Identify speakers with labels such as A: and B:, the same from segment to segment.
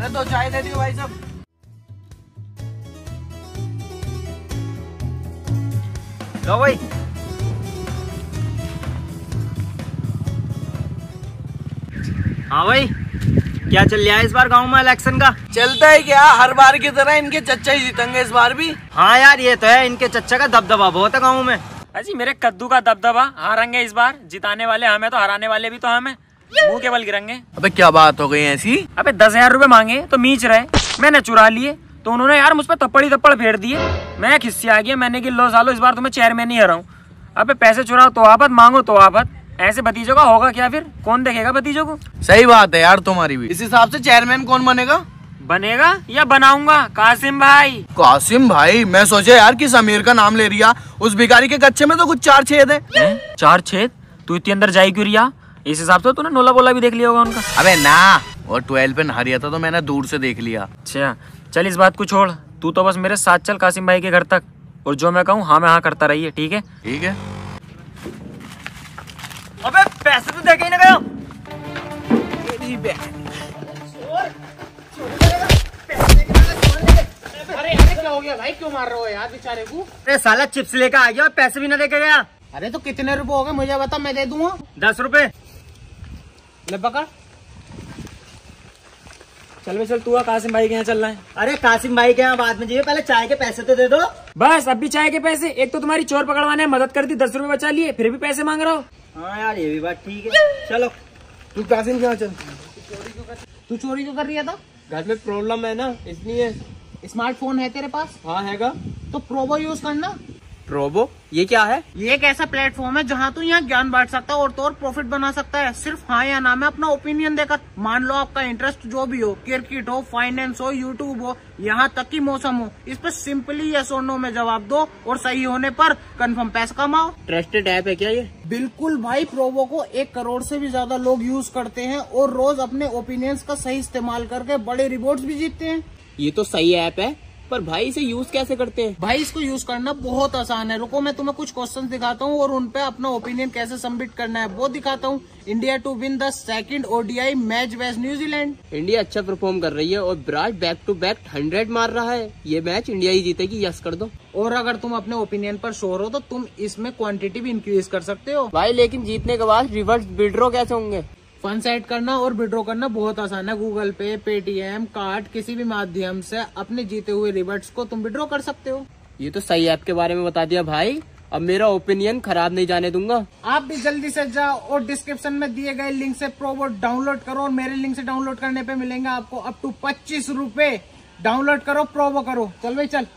A: अरे तो चाय दे दियो भाई साहब।
B: लो भाई। हाँ भाई, क्या चल रहा है इस बार गांव में इलेक्शन का?
A: चलता है क्या, हर बार की तरह इनके चच्चा ही जीतेंगे इस बार भी।
B: हाँ यार ये तो है, इनके चच्चा का दबदबा बहुत है गाँव में।
C: अजी मेरे कद्दू का दबदबा, हारेंगे इस बार। जिताने वाले हमें तो हराने वाले भी तो हमें, मुंह के बल गिरेंगे।
A: अबे क्या बात हो गई ऐसी?
C: अबे 10,000 रुपए मांगे तो मीच रहे, मैंने चुरा लिए तो उन्होंने यार मुझ पर थप्पड़ ही थप्पड़ फेर दिए। मैं खिस्सी आ गया, मैंने कि लो सालो इस बार तुम्हें चेयरमैन ही हराऊं। अबे पैसे चुराओ तो आफत, मांगो तो आफत। ऐसे भतीजों का होगा क्या फिर? कौन देखेगा भतीजों को?
A: सही बात है यार तुम्हारी भी। इस हिसाब से चेयरमैन कौन बनेगा?
C: बनेगा या बनाऊंगा? कासिम भाई।
A: कासिम भाई? मैं सोचा यार कि समीर का नाम ले रिया। उस भिखारी के कच्चे में तो कुछ 4 छेद है।
C: 4 छेद? तू इतनी अंदर जाई क्यों रिया? इस हिसाब से तूने नोला बोला भी देख लिया होगा उनका।
A: अबे ना, वो 12 पे नहा रिया था तो मैंने दूर से देख लिया।
C: अच्छा चल इस बात को छोड़, तू तो बस मेरे साथ चल कासिम भाई के घर तक, और जो मैं कहूँ हाँ मैं हाँ करता रहिए, ठीक है?
A: ठीक है।
B: अबे पैसे तो देके ही ना गया।
D: अरे क्या हो गया भाई, क्यों मार रहे हो यार बेचारे को?
B: अरे साला चिप्स लेकर आ गया और पैसे भी ना देके गया।
D: अरे तो कितने रुपए हो गए मुझे बता, मैं दे दूंगा।
B: 10 रुपए।
D: ले पकड़।
C: चल बे चल, तू कासिम भाई के यहाँ चल रहा है।
B: अरे कासिम भाई के यहाँ बाद में जाइए, पहले चाय के पैसे तो दे दो।
C: बस अब भी चाय के पैसे? एक तो तुम्हारी चोर पकड़वाने में मदद कर दी, 10 रुपए बचा लिए, फिर भी पैसे मांग रहा हो।
B: हाँ यार ये भी बात ठीक है। चलो
A: तू कासिम के यहाँ चल।
D: तू चोरी क्यों कर रही था?
A: घर में प्रॉब्लम है ना, इसलिए।
D: स्मार्टफोन है तेरे पास?
A: हाँ हैगा।
D: तो प्रोबो यूज करना।
A: प्रोबो? ये क्या है?
D: ये एक ऐसा प्लेटफॉर्म है जहाँ तू यहाँ ज्ञान बांट सकता है और तो और प्रॉफिट बना सकता है, सिर्फ हाँ या ना में अपना ओपिनियन देकर। मान लो आपका इंटरेस्ट जो भी हो, क्रिकेट हो, फाइनेंस हो, यूट्यूब हो, यहाँ तक कि मौसम हो, इस पर सिंपली यस और नो में जवाब दो और सही होने पर कंफर्म पैसा कमाओ।
B: ट्रस्टेड ऐप है क्या ये?
D: बिल्कुल भाई, प्रोबो को 1 करोड़ से भी ज्यादा लोग यूज करते हैं और रोज अपने ओपिनियंस का सही इस्तेमाल करके बड़े रिवॉर्ड्स भी जीतते हैं।
B: ये तो सही ऐप है, पर भाई इसे यूज कैसे करते हैं?
D: भाई इसको यूज करना बहुत आसान है। रुको मैं तुम्हें कुछ क्वेश्चंस दिखाता हूँ और उन पे अपना ओपिनियन कैसे सबमिट करना है वो दिखाता हूँ। India to win the second ODI match west New Zealand.
B: India अच्छा परफॉर्म कर रही है और विराट बैक टू बैक 100 मार रहा है, ये मैच इंडिया ही जीतेगी, यस कर दो।
D: और अगर तुम अपने ओपिनियन पर श्योर हो तो तुम इसमें क्वांटिटी भी इंक्रीज कर सकते हो।
B: भाई लेकिन जीतने के बाद रिवर्स विड्रॉ कैसे होंगे?
D: फंड सेट करना और विड्रॉ करना बहुत आसान है। गूगल पे, पेटीएम, कार्ड, किसी भी माध्यम से अपने जीते हुए रिवर्ट्स को तुम विड्रॉ कर सकते हो।
B: ये तो सही ऐप के बारे में बता दिया भाई, अब मेरा ओपिनियन खराब नहीं जाने दूंगा।
D: आप भी जल्दी से जाओ और डिस्क्रिप्शन में दिए गए लिंक से प्रोबो डाउनलोड करो और मेरे लिंक से डाउनलोड करने पे मिलेंगे आपको अप टू 25 रुपए। डाउनलोड करो, प्रोबो करो। चल भाई चल।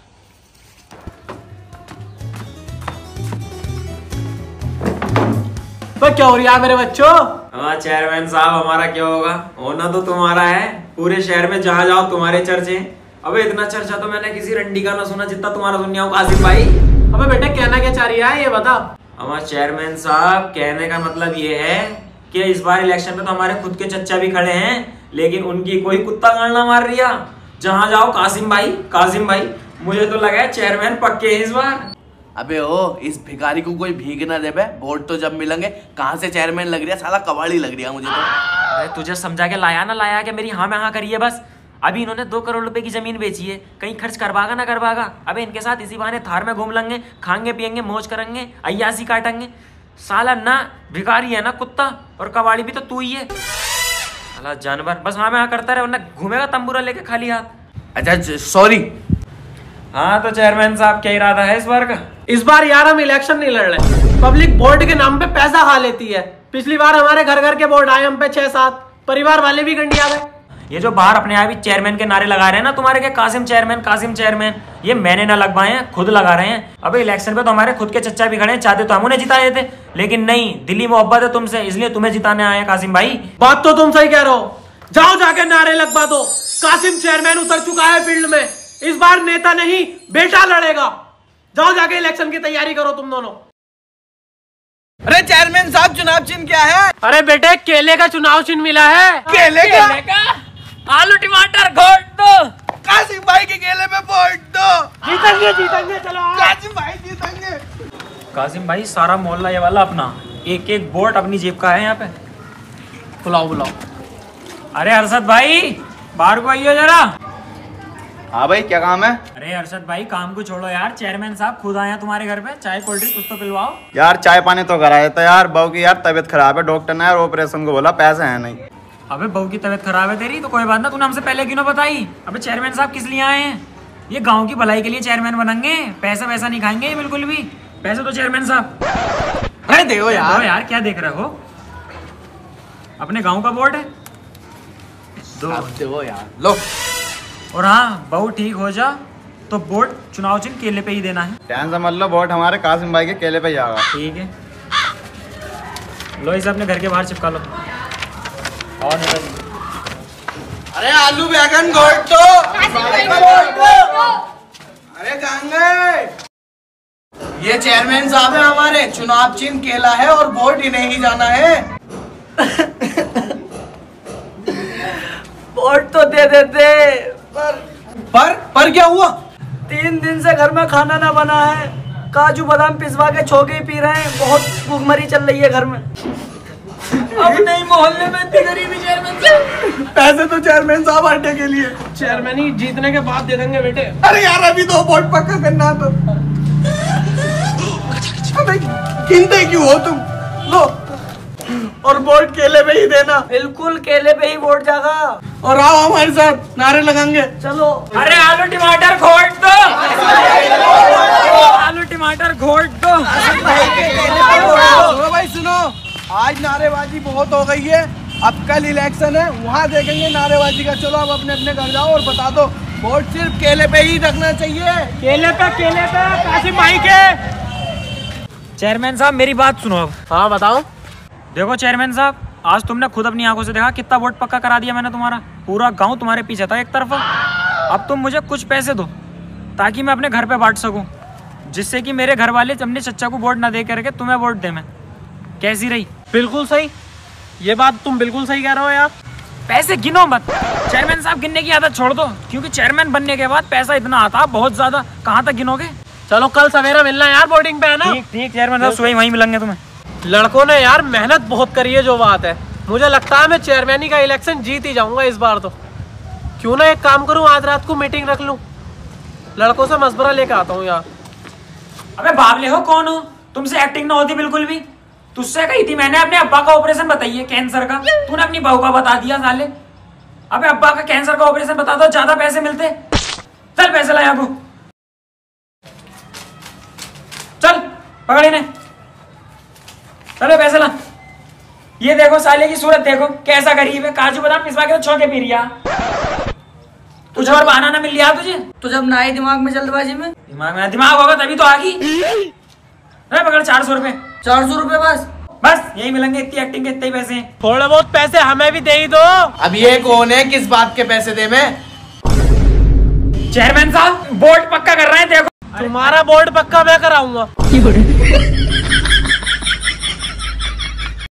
A: तो क्या हो रहा है मेरे बच्चों?
C: हाँ चेयरमैन साहब, हमारा क्या होगा, होना तो तुम्हारा है। पूरे शहर में जहाँ जाओ तुम्हारे चर्चे। अबे इतना चर्चा तो मैंने किसी रंडी का ना सुना जितना तुम्हारा सुनिया हो कासिम भाई।
D: अबे बेटा कहना क्या चाह रही है ये बता।
C: हमारे चेयरमैन साहब, कहने का मतलब ये है कि इस बार इलेक्शन में तो हमारे खुद के चच्चा भी खड़े हैं, लेकिन उनकी कोई कुत्ता गाड़ना मार रिया। जहाँ जाओ कासिम भाई कासिम भाई। मुझे तो लगा है चेयरमैन पक्के हैं इस बार।
A: अबे ओ, इस भिखारी को कोई भीख ना दे बे, वोट तो जब मिलेंगे। कहाँ से चेयरमैन लग रहा है, साला कबाड़ी लग रहा है मुझे तो।
C: अरे तुझे समझा के लाया ना लाया के मेरी हाँ में हाँ करिए बस। अभी इन्होंने 2 करोड़ रुपए की जमीन बेची है, कहीं खर्च करवागा ना करवागा। अबे इनके साथ इसी बहाने थार में घूम लेंगे, खाएंगे पियेंगे, मौज करेंगे, अय्यासी काटेंगे। साला ना भिखारी है ना कुत्ता, और कबाड़ी भी तो तू ही है साला जानवर। बस हाँ में हाँ करता रहे वरना घूमेगा तंबूरा लेके खाली हाथ।
A: अच्छा सॉरी।
C: हाँ तो चेयरमैन साहब क्या इरादा है इस बार का?
E: इस बार यार हम इलेक्शन नहीं लड़ रहे, पब्लिक वोट के नाम पे पैसा खा लेती है। पिछली बार हमारे घर घर के वोट आए हम पे 6-7, परिवार वाले भी गंडिया गए।
C: ये जो बाहर अपने आप ही चेयरमैन के नारे लगा रहे हैं ना तुम्हारे के कासिम चेयरमैन, ये मैंने ना लगवाए हैं, खुद लगा रहे हैं। अबे इलेक्शन पे तो हमारे खुद के चच्चा भी खड़े हैं, चाहते तो हम उन्हें जिताए थे, लेकिन नहीं, दिल्ली मोहब्बत है तुमसे इसलिए तुम्हें जिताने आए हैं कासिम भाई।
E: बात तो तुम सही कह रहे हो, जाओ जाके नारे लगवा दो। कासिम चेयरमैन उतर चुका है फील्ड में, इस बार नेता नहीं बेटा लड़ेगा। जाओ जाके इलेक्शन की तैयारी करो तुम दोनों।
A: अरे चेयरमैन साहब, चुनाव चिन्ह क्या है?
E: अरे बेटे केले का चुनाव चिन्ह मिला है।
A: केले का?
C: आलू टमाटर घोट दो।
A: कासिम भाई के केले पे वोट दो।
E: जीतेंगे चलो।
A: कासिम भाई जीतेंगे।
C: कासिम भाई सारा मोहल्ला ये वाला अपना, एक एक वोट अपनी जेब का है यहाँ पे।
E: बुलाओ।
C: अरे हर्षद भाई, बाहर को आइए जरा।
F: हाँ भाई क्या काम है?
C: अरे अरशद भाई काम को छोड़ो यार, चेयरमैन साहब खुद आए हैं तुम्हारे घर पे, चाय कोल्ड ड्रिंक कुछ तो पिलवाओ।
F: यार चाय पानी तो कराया था यार, बहू की यार तबीयत खराब है, डॉक्टर ने यार ऑपरेशन को बोला, पैसे हैं नहीं।
C: अबे बहू की तबीयत खराब है तेरी तो कोई बात ना, तूने हमसे पहले क्यों ना बताई? अबे चेयरमैन साहब किस लिए आए हैं? ये गांव की भलाई के लिए चेयरमैन बनेंगे, पैसा वैसा नहीं खाएंगे ये बिल्कुल भी। पैसे तो चेयरमैन साहब।
A: अरे देखो यार
C: क्या देख रहे हो? अपने गांव का बोर्ड है
A: देखो यार लो।
C: और हाँ बहू ठीक हो जा तो वोट चुनाव चिन्ह केले पे ही देना है।
F: टेंशन मत लो, वोट हमारे कासिम भाई के केले पे ही आएगा।
C: ठीक है लो इसे अपने घर के बाहर चिपका लो और निकल।
A: अरे आलू बैगन घोट दो। अरे गंगे ये चेयरमैन साहब है हमारे, चुनाव चिन्ह केला है और वोट इन्हें ही जाना है।
G: वोट तो दे देते
A: पर क्या हुआ?
G: 3 दिन से घर में खाना ना बना है, काजू बादाम पिसवा के छोके ही पी रहे हैं, बहुत भूखमरी चल रही है घर में। अब नहीं मोहल्ले में इतनी गरीबी चेयरमैन साहब।
A: पैसे तो चेयरमैन साहब अड्डे के लिए,
E: चेयरमैन ही जीतने के बाद दे देंगे बेटे।
A: अरे यार अभी तो वोट पक्का करना तो। अबे गिनते क्यों हो तुम? लो और वोट केले पे ही देना।
G: बिल्कुल केले पे ही वोट जागा।
A: और आओ हमारे साथ नारे लगाएंगे।
G: चलो।
C: अरे आलू टमाटर घोट दो, आलू टमाटर घोट दो।
A: सुनो भाई सुनो, आज नारेबाजी बहुत हो गई है, अब कल इलेक्शन है, वहाँ देखेंगे नारेबाजी का। चलो अब अपने अपने घर जाओ और बता दो वोट सिर्फ केले पे ही रखना चाहिए।
E: केले पे कासिम भाई के।
C: चेयरमैन साहब मेरी बात सुनो अब।
E: हाँ बताओ।
C: देखो चेयरमैन साहब, आज तुमने खुद अपनी आंखों से देखा कितना वोट पक्का करा दिया मैंने तुम्हारा। पूरा गांव तुम्हारे पीछे था एक तरफा। अब तुम मुझे कुछ पैसे दो ताकि मैं अपने घर पे बांट सकूं, जिससे कि मेरे घर वाले अपने चच्चा को वोट ना दे करके तुम्हें वोट दे। मैं कैसी रही?
E: बिल्कुल सही, ये बात तुम बिल्कुल सही कह रहे हो यार।
C: पैसे गिनो मत चेयरमैन साहब, गिनने की आदत छोड़ दो, क्योंकि चेयरमैन बनने के बाद पैसा इतना आता है बहुत ज्यादा, कहाँ तक गिनोगे?
E: चलो कल सवेरा मिलना यार बोर्डिंग पे, है ना?
C: ठीक चेयरमैन साहब, सुबह वहीं मिलेंगे तुम्हें।
E: लड़कों ने यार मेहनत बहुत करी है, जो बात है। मुझे लगता है मैं चेयरमैनी का इलेक्शन जीत ही जाऊंगा इस बार तो। क्यों ना एक काम करूं, आज रात को मीटिंग रख लूं, लड़कों से मशवरा लेकर आता हूं यार।
C: अबे बावले हो, कौन हो? तुमसे एक्टिंग ना होती बिल्कुल भी। तुझसे कही थी मैंने अपने अब्बा का ऑपरेशन बताइए कैंसर का, तूने अपनी बहू का बता दिया साले। अबे अब्बा का कैंसर का ऑपरेशन बता दो, ज्यादा पैसे मिलते। चल पैसे ला यहाँ को, चल पकड़ इन्हें, चलो पैसे ला। ये देखो साले की सूरत देखो कैसा गरीब है, काजू बादाम पिसवा के तो छोके पी रिया। तुझे और बहाना ना मिल लिया तुझे?
G: तो जब ना आए दिमाग में जल्दबाजी में।
C: दिमाग होगा तभी तो आ गई। पकड़ 400 रुपए।
G: 400 रुपए
C: बस यही मिलेंगे, इतनी एक्टिंग के इतने ही पैसे हैं।
E: थोड़े बहुत पैसे हमें भी दे ही दो।
A: अब ये कौन है, किस बात के पैसे दे मैं?
C: चेयरमैन साहब बोर्ड पक्का कर रहे हैं, देखो
E: तुम्हारा बोर्ड पक्का मैं कराऊंगा।